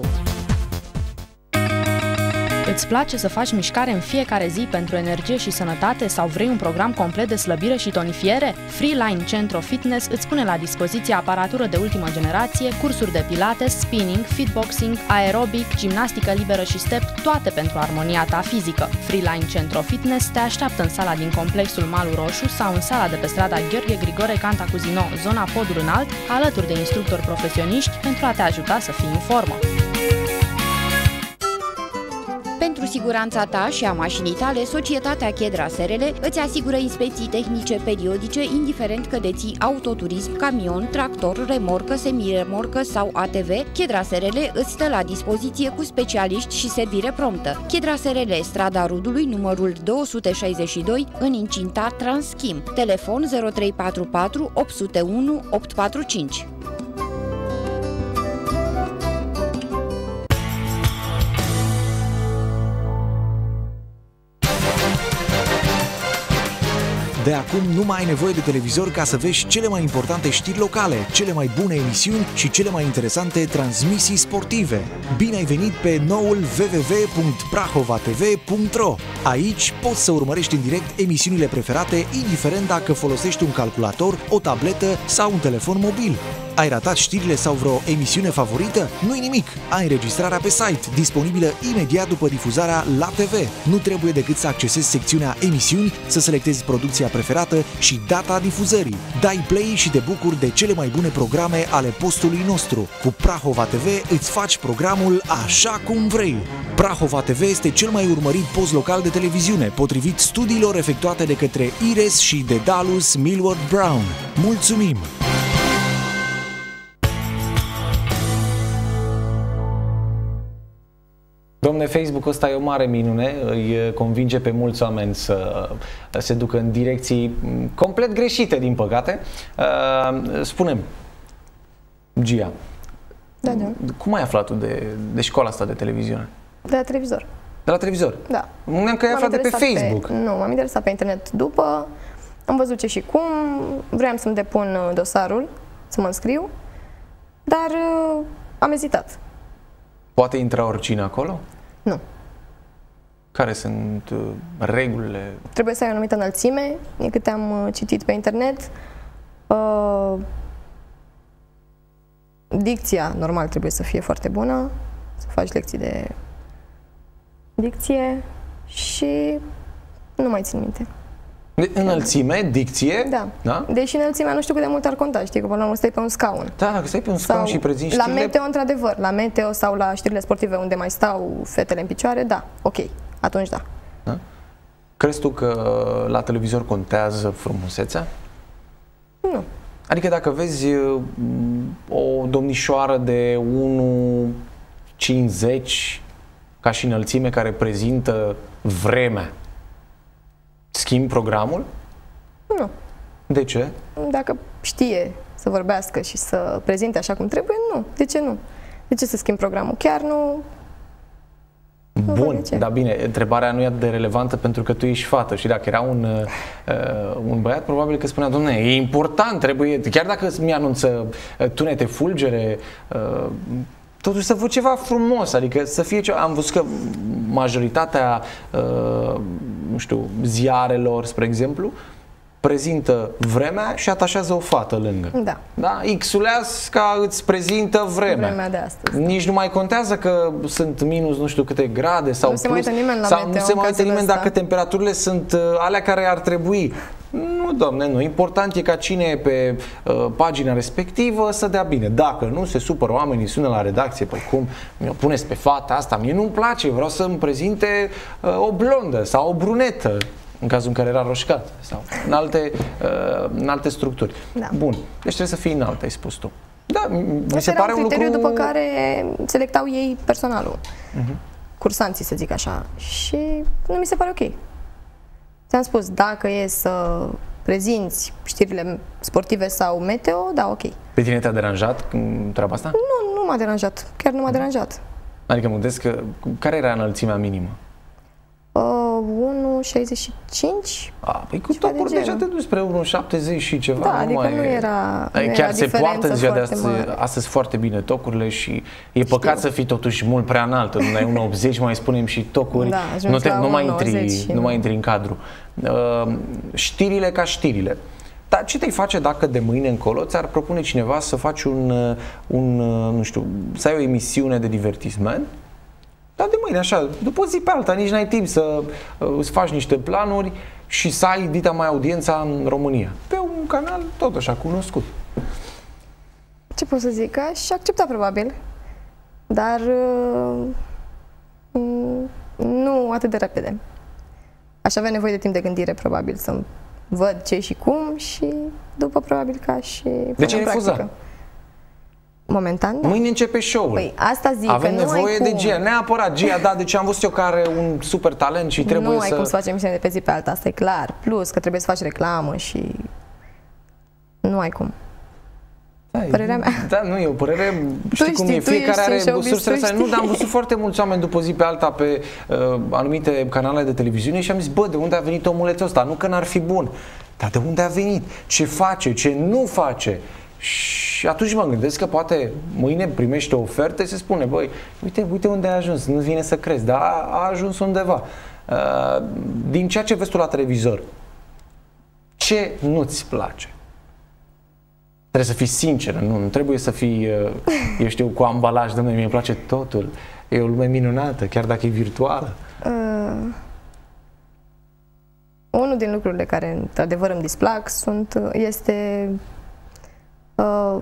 Îți place să faci mișcare în fiecare zi pentru energie și sănătate sau vrei un program complet de slăbire și tonifiere? Freeline Centro Fitness îți pune la dispoziție aparatură de ultimă generație, cursuri de pilates, spinning, fitboxing, aerobic, gimnastică liberă și step, toate pentru armonia ta fizică. Freeline Centro Fitness te așteaptă în sala din complexul Malul Roșu sau în sala de pe strada Gheorghe Grigore Cantacuzino, zona Podul Înalt, alături de instructori profesioniști pentru a te ajuta să fii în formă. Pentru siguranța ta și a mașinii tale, societatea Chedra S R L îți asigură inspecții tehnice periodice, indiferent că deții autoturism, camion, tractor, remorcă, semiremorcă sau A T V. Chedra S R L îți stă la dispoziție cu specialiști și servire promptă. Chedra S R L, strada Rudului, numărul două sute șaizeci și doi, în incinta Transchim. Telefon zero trei patru patru opt zero unu opt patru cinci. De acum nu mai ai nevoie de televizor ca să vezi cele mai importante știri locale, cele mai bune emisiuni și cele mai interesante transmisii sportive. Bine ai venit pe noul w w w punct prahova t v punct ro. Aici poți să urmărești în direct emisiunile preferate, indiferent dacă folosești un calculator, o tabletă sau un telefon mobil. Ai ratat știrile sau vreo emisiune favorită? Nu-i nimic! Ai înregistrarea pe site, disponibilă imediat după difuzarea la T V. Nu trebuie decât să accesezi secțiunea emisiuni, să selectezi producția preferată și data difuzării. Dai play și te bucuri de cele mai bune programe ale postului nostru. Cu Prahova T V îți faci programul așa cum vrei. Prahova T V este cel mai urmărit post local de televiziune, potrivit studiilor efectuate de către Ires și Dedalus Millward Brown. Mulțumim! Domne, Facebook-ul ăsta e o mare minune, îi convinge pe mulți oameni să se ducă în direcții complet greșite, din păcate. Spunem, Gia, Da, da. cum ai aflat tu de, de școala asta de televiziune? De la televizor. De la televizor? Da. Mâneam că ai aflat de pe Facebook. Pe, nu, m-am interesat pe internet după, am văzut ce și cum, vreau să-mi depun dosarul, să mă înscriu, dar uh, am ezitat. Poate intra oricine acolo? Nu. Care sunt uh, regulile? Trebuie să ai o anumită înălțime, din câte am uh, citit pe internet. Uh, dicția, normal, trebuie să fie foarte bună, să faci lecții de dicție și nu mai țin minte. De înălțime, dicție? Da. Da. Deși înălțimea nu știu cât de mult ar conta, știi, că până la urmă stai pe un scaun. Da, dacă stai pe un scaun sau și prezinți la știrile... meteo, într-adevăr, la meteo sau la știrile sportive unde mai stau fetele în picioare, da, ok, atunci da. Da? Crezi tu că la televizor contează frumusețea? Nu. Adică dacă vezi o domnișoară de unu cincizeci ca și înălțime care prezintă vremea, schimbi programul? Nu. De ce? Dacă știe să vorbească și să prezinte așa cum trebuie, nu. De ce nu? De ce să schimb programul? Chiar nu... Bun, dar bine, întrebarea nu e atât de relevantă pentru că tu ești fată și dacă era un, uh, un băiat, probabil că spunea, dom'le, e important, trebuie, chiar dacă mi-anunță uh, tunete fulgere, uh, totuși să văd ceva frumos, adică să fie ceva. Am văzut că majoritatea, uh, nu știu, ziarelor, spre exemplu, prezintă vremea și atașează o fată lângă. Da. Da? X-uleasca îți prezintă vremea. Vremea de astăzi. Nici nu mai contează că sunt minus nu știu câte grade sau nu plus. Se mai uită nimeni la sau meteo, nu se mai uită nimeni ăsta. Dacă temperaturile sunt uh, alea care ar trebui. Nu, domne, nu. Important e ca cine e pe uh, pagina respectivă să dea bine. Dacă nu, se supără oamenii, sună la redacție, păi cum, mi-o puneți pe fata asta, mie nu-mi place, vreau să-mi prezinte uh, o blondă sau o brunetă, în cazul în care era roșcat, sau în alte, uh, în alte structuri. Da. Bun, deci trebuie să fii înalt, ai spus tu. Da, mi se pare un lucru... după care selectau ei personalul, uh-huh. cursanții, să zic așa, și nu mi se pare ok. Ți-am spus, dacă e să prezinți știrile sportive sau meteo, da, ok. Pe tine te-a deranjat treaba asta? Nu, nu m-a deranjat, chiar nu m-a deranjat. Adică mă gândesc că, care era înălțimea minimă? Uh, unu șaizeci și cinci. A, păi cu tocuri de deja te duci spre unu șaptezeci și ceva. Da, nu adică mai nu e... era, nu chiar era se poartă în ziua de astăzi, astăzi foarte bine tocurile și e păcat Știu. să fii totuși mult prea înaltă. Nu ai unu optzeci, mai spunem și tocuri. Da, nu, te, nu, mai intri, nu nu mai intri în cadru. Uh, știrile ca știrile. Dar ce te-ai face dacă de mâine încolo ți-ar propune cineva să faci un, un, nu știu, să ai o emisiune de divertisment? Dar de mâine, așa, după o zi pe alta, nici n-ai timp să uh, îți faci niște planuri și să ai dita mai audiența în România. Pe un canal tot așa cunoscut. Ce pot să zic? Aș accepta probabil, dar uh, nu atât de repede. Aș avea nevoie de timp de gândire, probabil, să văd ce și cum și după probabil ca și de ce ai refuzat? Momentan, da. Mâine începe show-ul. Păi asta zic, avem că nu nevoie ai de cum. Gia, neapărat Gia, da, deci am văzut eu că are un super talent și trebuie nu să... Nu ai cum să faci emisiune de pe zi pe alta, asta e clar. Plus că trebuie să faci reclamă și... Nu ai cum. Da, Părerea mea. Da, nu, e o părere, știi tu cum știi, e, fiecare are sursele sale. Nu, dar am știi. văzut foarte mulți oameni după zi pe alta pe uh, anumite canale de televiziune și am zis, bă, de unde a venit omulețul ăsta? Nu că n-ar fi bun, dar de unde a venit? Ce face? Ce nu face? Și atunci mă gândesc că poate mâine primește o ofertă și se spune, băi, uite, uite unde ai ajuns, nu vine să crezi, dar a, a ajuns undeva. Uh, din ceea ce vezi tu la televizor, ce nu-ți place? Trebuie să fii sinceră, nu, nu trebuie să fii, eu știu, cu ambalaj, dom'le, mie îmi place totul, e o lume minunată, chiar dacă e virtuală. Uh, unul din lucrurile care, într-adevăr, îmi displac sunt, este, uh,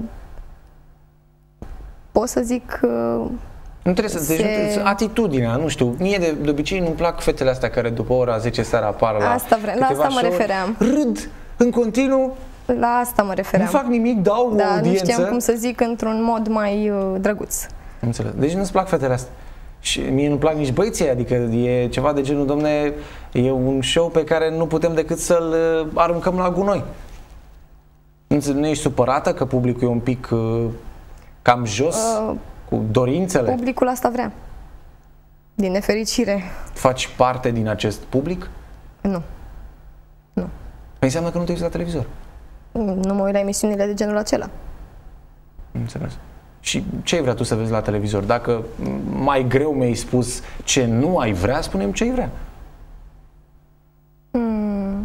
pot să zic... Uh, nu trebuie să se... deci, atitudinea, nu știu, mie de, de obicei nu-mi plac fetele astea care după ora zece seara apar la asta vre- la asta mă refeream. Râd în continuu. La asta mă refeream. Nu fac nimic, dau da, o audiență. Nu știam cum să zic într-un mod mai uh, drăguț. Înțeleg. Deci nu-ți plac fetele astea. Și mie nu-mi plac nici băieții, adică e ceva de genul, domne, e un show pe care nu putem decât să-l uh, aruncăm la gunoi. Nu, nu ești supărată că publicul e un pic... Uh, Cam jos? Uh, cu dorințele? Publicul asta vrea. Din nefericire. Faci parte din acest public? Nu. Nu. Păi înseamnă că nu te uiți la televizor. Nu mă uit la emisiunile de genul acela. Înțeles. Și ce ai vrea tu să vezi la televizor? Dacă mai greu mi-ai spus ce nu ai vrea, spune-mi ce ai vrea. Hmm.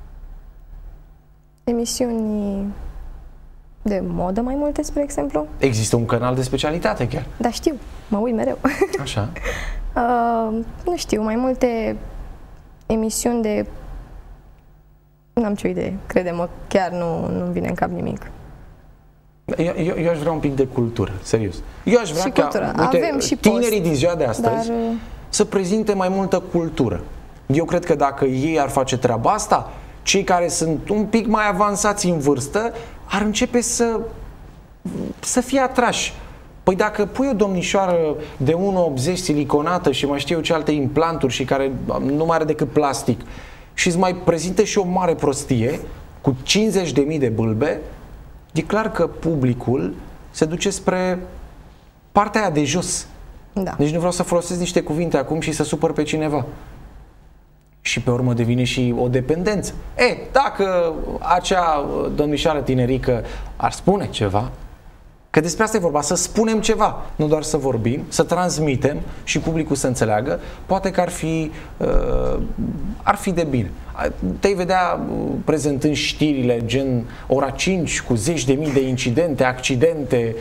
Emisiuni de modă mai multe, spre exemplu. Există un canal de specialitate chiar. Da, știu. Mă uit mereu. Așa. uh, nu știu, mai multe emisiuni de... N-am ce idee. Crede-mă, chiar nu, nu-mi vine în cap nimic. Eu, eu, eu aș vrea un pic de cultură, serios. Eu aș vrea și ca cultură. uite, Avem și tinerii post, din ziua de astăzi dar... să prezinte mai multă cultură. Eu cred că dacă ei ar face treaba asta, cei care sunt un pic mai avansați în vârstă ar începe să, să fie atrași. Păi dacă pui o domnișoară de unu optzeci siliconată și mai știu eu ce alte implanturi și care nu mai are decât plastic și îți mai prezinte și o mare prostie cu cincizeci de mii de bâlbe, e clar că publicul se duce spre partea aia de jos. Da. Deci nu vreau să folosesc niște cuvinte acum și să supăr pe cineva. Și pe urmă devine și o dependență. E, dacă acea domnișoară tinerică ar spune ceva, că despre asta e vorba, să spunem ceva, nu doar să vorbim, să transmitem și publicul să înțeleagă, poate că ar fi, uh, ar fi de bine. Te-ai vedea prezentând știrile gen ora cinci cu zeci de mii de incidente, accidente?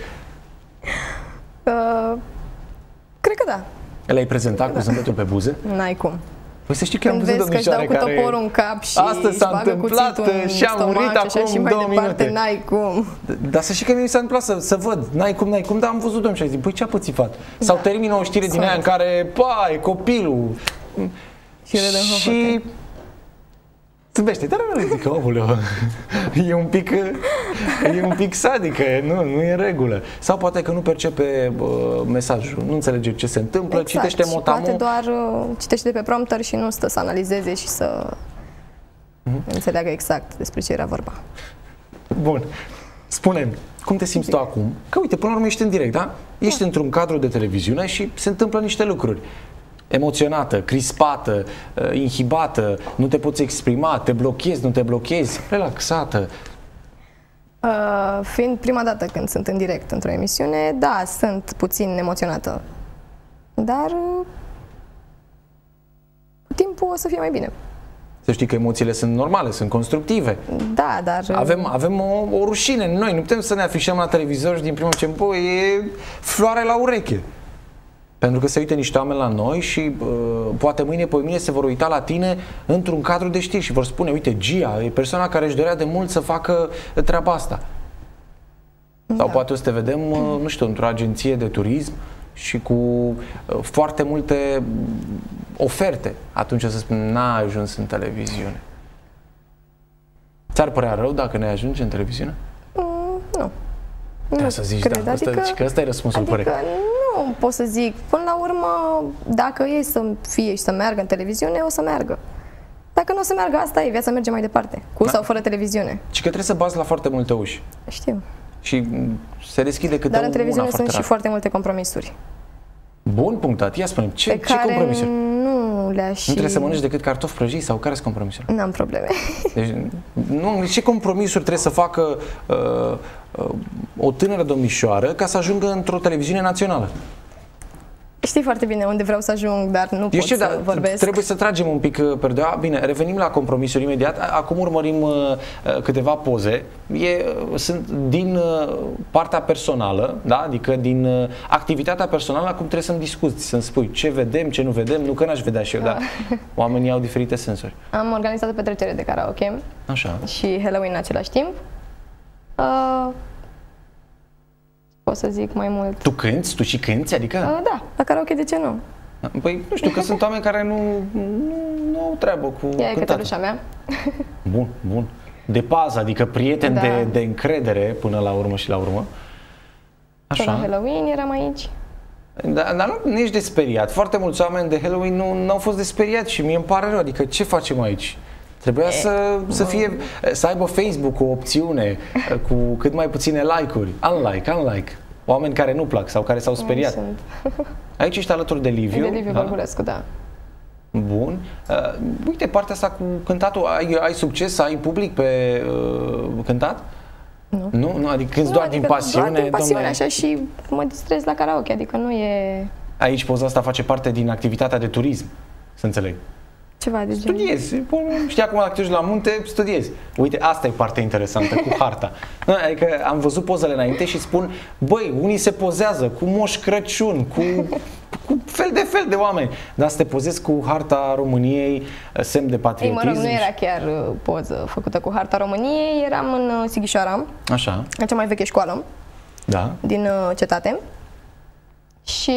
Uh, cred că da. Le-ai prezentat cu zâmbetul pe buze? N-ai cum. Păi să știi că am văzut vezi că își dau cu toporul în cap și astăzi s-a întâmplat și a murit acum și mai două departe, minute. N-ai cum. Dar să știi că mi s-a întâmplat să, să văd, n-ai cum, n-ai cum, dar am văzut domnul și a zis, păi ce-a pățit fata? Da. Sau termină o știre din aia în care, pa, e copilul. Și redă în și zâmbește, dar nu zic că, omuleu, e un pic, e un pic sadică, nu, nu e în regulă. Sau poate că nu percepe uh, mesajul, nu înțelege ce se întâmplă, exact. citește și motamul. poate doar uh, citește de pe prompter și nu stă să analizeze și să mm-hmm. înțeleagă exact despre ce era vorba. Bun. Spune-mi, cum te simți tu acum? Că uite, până la urmă ești în direct, da? Ești da. într-un cadru de televiziune și se întâmplă niște lucruri. Emoționată, crispată, inhibată, nu te poți exprima, te blochezi, nu te blochezi, relaxată. Uh, fiind prima dată când sunt în direct într-o emisiune, da, sunt puțin emoționată. Dar uh, cu timpul o să fie mai bine. Să știi că emoțiile sunt normale, sunt constructive. Da, dar... Avem, avem o, o rușine. Noi nu putem să ne afișăm la televizor și din primul ce bă, e floare la ureche. Pentru că se uită niște oameni la noi și uh, poate mâine, pe mine se vor uita la tine într-un cadru de știri și vor spune, uite, Gia e persoana care își dorea de mult să facă treaba asta. Da. Sau poate o să te vedem, uh, nu știu, într-o agenție de turism și cu uh, foarte multe oferte. Atunci o să spun, n-a ajuns în televiziune. Ți-ar părea rău dacă ne ajunge în televiziune? Mm, nu. Da, să zici, cred, da, asta, adică, că ăsta e răspunsul adică corect. Nu pot să zic. Până la urmă, dacă e să fie și să meargă în televiziune, o să meargă. Dacă nu o să meargă, asta e, viața merge mai departe. Cu da. sau fără televiziune. Și că trebuie să bați la foarte multe uși. Știu. Și se deschide câte Dar în televiziune una sunt foarte și foarte multe compromisuri. Bun punctat. Ia spune, ce, pe ce care compromisuri? Nu le-aș... Nu trebuie să mănânci decât cartofi prăjiți sau care sunt compromisurile? N-am probleme. Deci, nu, ce compromisuri trebuie să facă uh, uh, o tânără domnișoară ca să ajungă într-o televiziune națională? Știi foarte bine unde vreau să ajung, dar nu Eu pot știu, să dar vorbesc. Trebuie să tragem un pic perdeaua. Bine, revenim la compromisuri imediat. Acum urmărim uh, câteva poze. E, sunt din uh, partea personală, da? Adică din uh, activitatea personală, acum trebuie să-mi discuți, să-mi spui ce vedem, ce nu vedem. Nu că n-aș vedea și eu, dar oamenii au diferite sensuri. Am organizat o petrecere de karaoke. Așa. Și Halloween în același timp. Uh, Pot să zic mai mult. Tu cânti? Tu și cânti? Adică? Uh, da, la karaoke de ce nu? Păi, nu știu, că sunt oameni care nu, nu, nu au treabă cu Ea e cătărușa mea. Bun, bun. De pază, adică prieten da. de, de încredere până la urmă și la urmă. Așa. La Halloween eram aici. Da, dar nu, nu ești de speriat. Foarte mulți oameni de Halloween nu au fost de speriat și mie îmi pare rău. Adică ce facem aici? Trebuia e, să, să fie, să aibă Facebook o opțiune cu cât mai puține like-uri. Unlike, unlike. Oameni care nu plac sau care s-au speriat. Aici ești alături de Liviu. De Liviu Vorbulescu, da. Bun. Uh, uite, partea asta cu cântatul, ai, ai succes, ai public pe uh, cântat? Nu. Nu? nu? Adică cânti nu, doar adică din pasiune? Doar din pasiune, domne... așa, și mă distrez la karaoke, adică nu e... Aici poza asta face parte din activitatea de turism, să înțeleg. Ceva de genul. Studiezi. Știi, acum dacă te duci la munte, studiezi. Uite, asta e partea interesantă cu harta. Adică am văzut pozele înainte și spun, băi, unii se pozează cu Moș Crăciun, cu, cu fel de fel de oameni. Dar să te pozezi cu harta României, semn de patriotism. Ei, mă rog, nu era chiar poză făcută cu harta României, eram în Sighișoara. Așa. În cea mai veche școală. Da. Din cetate. Și...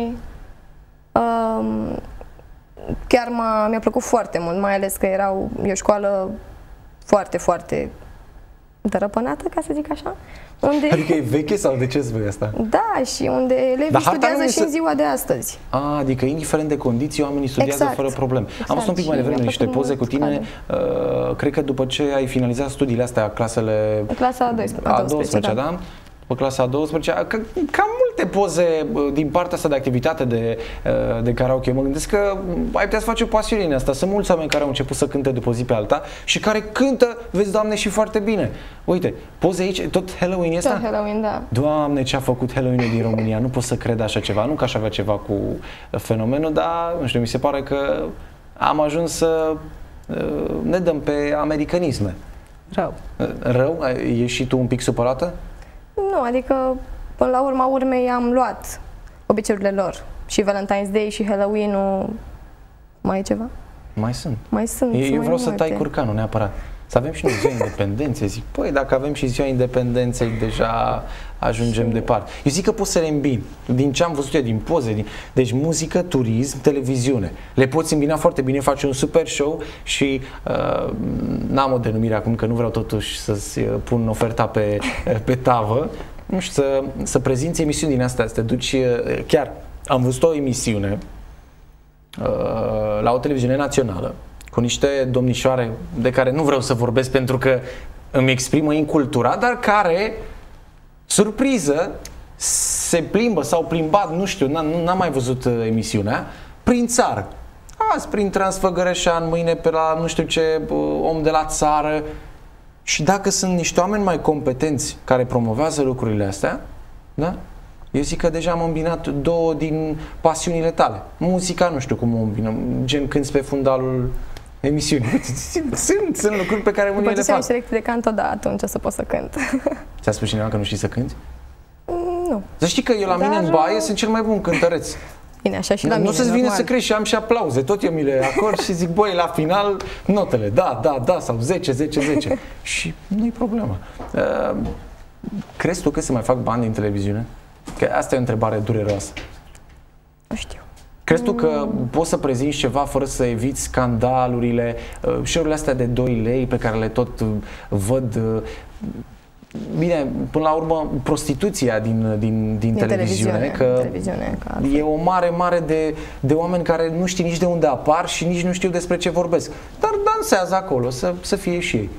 Um, chiar mi-a plăcut foarte mult, mai ales că erau, e o școală foarte, foarte dărăpânată, ca să zic așa. Unde... Adică e veche sau de ce spui asta? Da, și unde elevii studiază și în ziua de astăzi. A, adică indiferent de condiții, oamenii studiază exact. fără probleme. Exact. Am văzut un pic mai devreme niște poze cu tine, uh, cred că după ce ai finalizat studiile astea, clasele... Clasa a douăsprezecea, a douăsprezecea, da? Pe clasa a douăsprezecea, că, cam multe poze din partea asta de activitate de, de karaoke. Mă gândesc că ai putea să faci o pasiune în asta. Sunt mulți oameni care au început să cânte după zi pe alta și care cântă, vezi, Doamne, și foarte bine. Uite, poze aici, tot Halloween este? Tot Halloween, da. Doamne, ce a făcut Halloween din România. Nu pot să cred așa ceva. Nu că aș avea ceva cu fenomenul, dar, nu știu, mi se pare că am ajuns să ne dăm pe americanisme. Rău. Rău? Ești și tu un pic supărată? Nu, adică până la urma urmei am luat obiceiurile lor. Și Valentine's Day și Halloween-ul, mai e ceva? Mai sunt. Mai sunt. Eu, eu mai vreau multe. să tai curcanul neapărat. Să avem și noi ziua independenței. Zic, păi, dacă avem și ziua independenței, deja ajungem departe. Eu zic că poți să le îmbini. Din ce am văzut eu, din poze, din... deci muzică, turism, televiziune. Le poți îmbina foarte bine, faci un super show și uh, n-am o denumire acum, că nu vreau totuși să-ți pun oferta pe, pe tavă. Nu știu, să, să prezinți emisiuni din astea, să te duci, chiar am văzut o emisiune uh, la o televiziune națională cu niște domnișoare de care nu vreau să vorbesc pentru că îmi exprimă incultura, dar care, surpriză, se plimbă, s-au plimbat, nu știu, n-am mai văzut emisiunea, prin țară. Azi prin Transfăgărășan, mâine pe la nu știu ce om de la țară. Și dacă sunt niște oameni mai competenți care promovează lucrurile astea, da? Eu zic că deja am îmbinat două din pasiunile tale. Muzica, nu știu cum o îmbinăm, gen cânti pe fundalul emisiunii. Sunt, sunt lucruri pe care unii le fac. După ce am selecție de canto, da, atunci o să pot să cânt. Ți-a spus cineva că nu știi să cânti? Nu. Să știi că eu la Dar... mine în baie sunt cel mai bun cântăreț. Bine, așa și la nu mine, Nu să-ți vine normal. să crezi și am și aplauze, tot eu mi le acord și zic, băi, la final, notele, da, da, da, sau zece, zece, zece. Și nu-i problemă. Uh, crezi tu că se mai fac bani din televiziune? Că asta e o întrebare dureroasă. Nu știu. Crezi tu că poți să prezinți ceva fără să eviți scandalurile, uh, show-urile astea de doi lei pe care le tot uh, văd... Uh, Bine, până la urmă, prostituția din, din, din, din televiziune, televiziune, că televiziune că e o mare, mare de, de oameni care nu știu nici de unde apar și nici nu știu despre ce vorbesc. Dar dansează acolo, să, să fie și ei.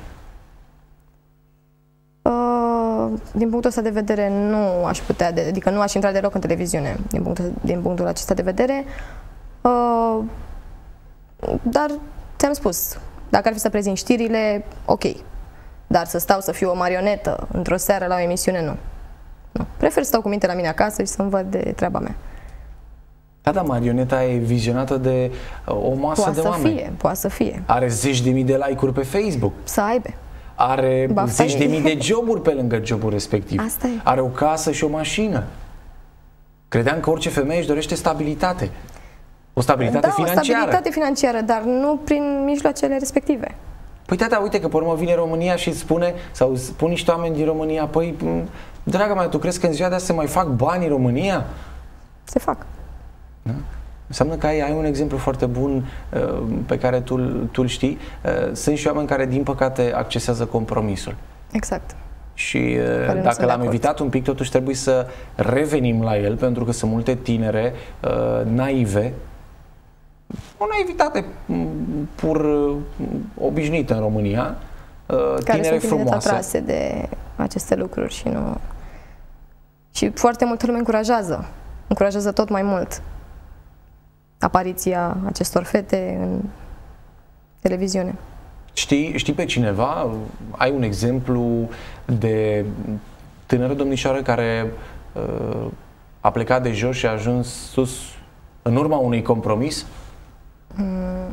Uh, din punctul ăsta de vedere, nu aș putea, de, adică nu aș intra deloc în televiziune, din punctul, din punctul acesta de vedere. Uh, dar, ți-am spus, dacă ar fi să prezint știrile, ok. Dar să stau să fiu o marionetă într-o seară la o emisiune, nu. nu. Prefer să stau cu minte la mine acasă și să-mi văd de treaba mea. Da, da, marioneta e vizionată de o masă poate de să oameni. Fie, poate să fie. Are zeci de mii de like-uri pe Facebook. Să aibă. Are Bafta zeci ei. de mii de joburi pe lângă jobul respectiv. Asta e. Are o casă și o mașină. Credeam că orice femeie își dorește stabilitate. O stabilitate da, financiară. o stabilitate financiară, dar nu prin mijloacele respective. Păi tata, uite că pe urmă vine România și îți spune, sau spun niște oameni din România, păi, dragă mea, tu crezi că în ziua de azi se mai fac bani în România? Se fac. Da? Înseamnă că ai, ai un exemplu foarte bun uh, pe care tu, tu îl știi. Uh, sunt și oameni care, din păcate, accesează compromisul. Exact. Și uh, dacă l-am evitat un pic, totuși trebuie să revenim la el, pentru că sunt multe tinere uh, naive, o naivitate pur uh, obișnuită în România, uh, care tinere sunt frumoase. atrase de aceste lucruri și nu... Și foarte multă lume încurajează, încurajează tot mai mult apariția acestor fete în televiziune. Știi, știi pe cineva? Ai un exemplu de tânără domnișoară care uh, a plecat de jos și a ajuns sus în urma unui compromis? Mm.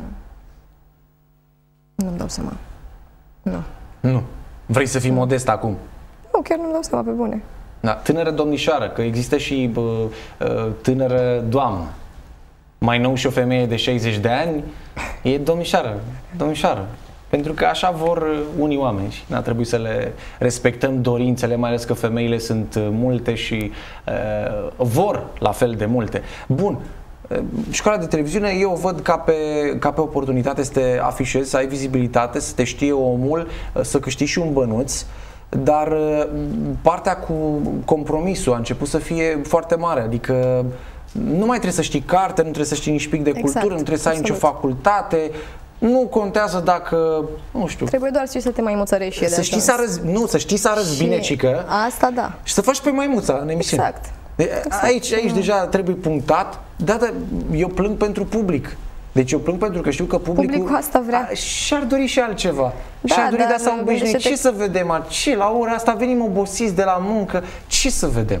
Nu-mi dau seama. Nu. Nu. Vrei să fii modest acum? Nu, chiar nu-mi dau seama, pe bune. Da, tânără domnișoară, că există și bă, tânără doamnă. Mai nou și o femeie de șaizeci de ani e domnișoară, domnișoară. Pentru că așa vor unii oameni și n-a trebuit să le respectăm dorințele, mai ales că femeile sunt multe și uh, vor la fel de multe. Bun, școala de televiziune eu o văd ca pe, ca pe oportunitate să te afișezi, să ai vizibilitate, să te știe omul, să câștigi și un bănuț. Dar partea cu compromisul a început să fie foarte mare, adică nu mai trebuie să știi carte, nu trebuie să știi nici pic de cultură, exact, nu trebuie să ai nicio facultate, nu contează dacă, nu știu... Trebuie doar să te maimuțărești. Să știi să arăți, nu, să știi să arăți bine, cică. Asta da. Și să faci pe maimuța în emisiune. Exact. exact. Aici, aici deja trebuie punctat, da, dar eu plâng pentru public. Deci eu plâng pentru că știu că publicul, publicul asta vrea. Și-ar dori și altceva. Da, și-ar dori da, de asta obișnuit. Ce te... să vedem? Ce? La ora asta venim obosiți de la muncă. Ce să vedem?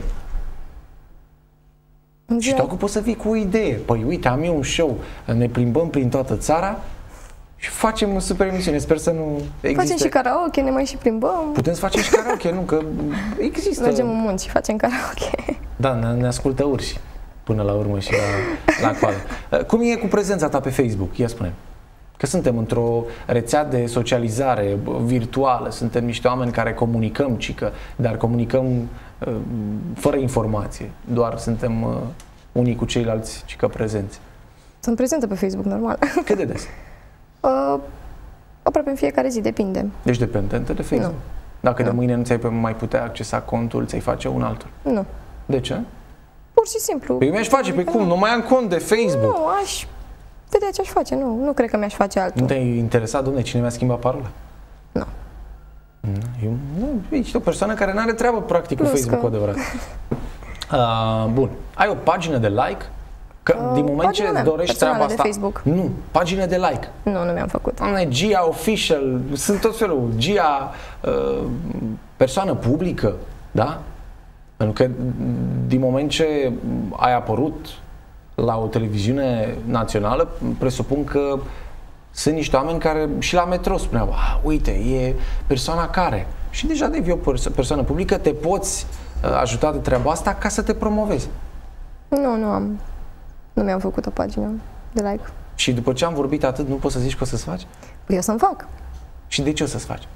Da. Și tu acum poți să vii cu o idee. Păi uite, am eu un show. Ne plimbăm prin toată țara și facem o super emisiune. Sper să nu existe. Facem și karaoke, ne mai și plimbăm. Putem să facem și karaoke, nu? Că există. Mergem în munți și facem karaoke. Da, ne, ne ascultă urși. Până la urmă și la, la coadă. Cum e cu prezența ta pe Facebook? Ia spune. Că suntem într-o rețea de socializare virtuală, suntem niște oameni care comunicăm, cică, dar comunicăm uh, fără informație. Doar suntem uh, unii cu ceilalți, cică, prezenți. Sunt prezentă pe Facebook, normal. Cât de des? Uh, aproape în fiecare zi, depinde. Deci dependentă de Facebook? Nu. Dacă nu. De mâine nu ți-ai mai putea accesa contul, ți-ai face un altul? Nu. De ce? Pur și simplu. Păi mi-aș face, pe cum? Nu mai am cont de Facebook. Nu, aș vedea ce aș face, nu. Nu cred că mi-aș face altul. Nu te-ai interesat, dom'le, cine mi-a schimbat parola? Nu. Eu, nu, ești o persoană care n-are treabă, practic, cu Facebook, cu adevărat. uh, bun. Ai o pagină de like? Că uh, din moment ce îți dorești treaba asta... de Facebook. Nu, pagină de like. Nu, nu mi-am făcut. Doamne, Gia Official, sunt tot felul. Gia, uh, persoană publică, da? Pentru că din moment ce ai apărut la o televiziune națională, presupun că sunt niște oameni care și la metro spuneau, ah, uite, e persoana care. Și deja devii o persoană publică, te poți uh, ajuta de treaba asta ca să te promovezi. Nu, nu am. Nu mi-am făcut o pagină de like. Și după ce am vorbit atât, nu poți să zici că o să-ți faci? Păi eu să-mi fac. Și de ce o să-ți faci?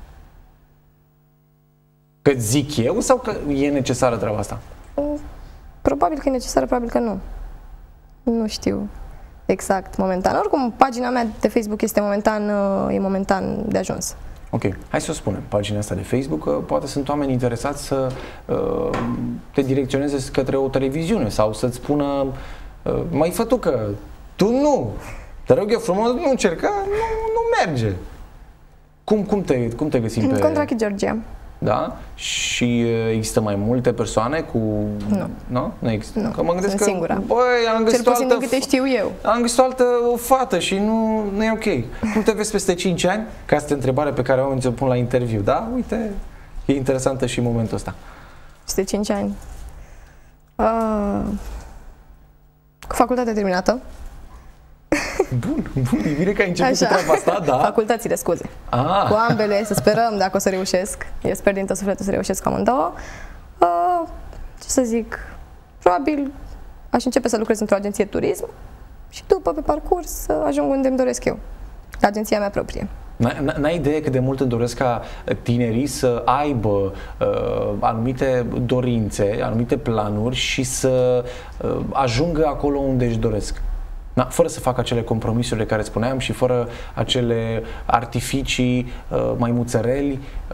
Că zic eu sau că e necesară treaba asta? Probabil că e necesară, probabil că nu. Nu știu exact, momentan. Oricum, pagina mea de Facebook este momentan, e momentan de ajuns. Ok, hai să o spunem. Pagina asta de Facebook, că poate sunt oameni interesați să uh, te direcționeze către o televiziune sau să-ți spună uh, mai fă tu că tu nu. Te rog eu frumos, nu încerca, nu, nu merge. Cum, cum, te, cum te găsim pe... Contrachi Georgia. Da? Și există mai multe persoane cu... Nu. Nu? Nu există. Nu. Că mă gândesc Sunt că, singura. Băi, am găsit Cel o puțin altă... din câte știu eu. Am găsit o altă fată și nu, nu e ok. Cum te vezi peste cinci ani? Că asta e întrebare pe care oamenii ți-o pun la interviu. Da? Uite, e interesantă și momentul ăsta. Peste cinci ani. Uh, cu facultatea terminată. Bun, bun, e bine că ai început Așa. cu treaba asta, da? Facultățile, scuze. Ah. Cu ambele, să sperăm dacă o să reușesc. Eu sper din tot sufletul să reușesc amândouă. Uh, ce să zic, probabil aș începe să lucrez într-o agenție turism și după, pe parcurs, să ajung unde îmi doresc eu, la agenția mea proprie. N-ai idee cât de mult îmi doresc ca tinerii să aibă uh, anumite dorințe, anumite planuri și să uh, ajungă acolo unde își doresc. Na, fără să facă acele compromisuri de care spuneam și fără acele artificii uh, mai muțăreli,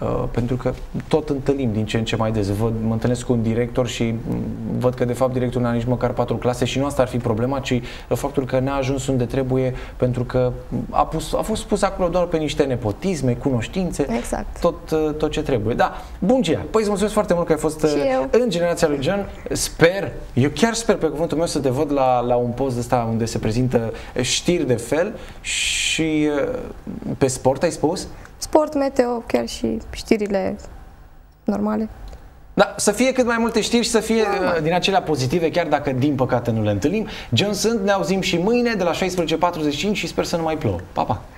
uh, pentru că tot întâlnim din ce în ce mai des. Văd, mă întâlnesc cu un director și văd că de fapt directorul n-a nici măcar patru clase și nu asta ar fi problema, ci faptul că n-a ajuns unde trebuie pentru că a, pus, a fost pus acolo doar pe niște nepotisme, cunoștințe, exact. tot, uh, tot ce trebuie. Da, bun, Gia, păi îți mulțumesc foarte mult că ai fost uh, în generația lui John. Sper, eu chiar sper pe cuvântul meu să te văd la, la un post ăsta unde se prezintă știri de fel și uh, pe sport ai spus? Sport, meteo, chiar și știrile normale. Da, să fie cât mai multe știri și să fie uh, din acelea pozitive, chiar dacă din păcate nu le întâlnim. John Sunt, ne auzim și mâine de la șaisprezece patruzeci și cinci și sper să nu mai plouă. Pa, pa!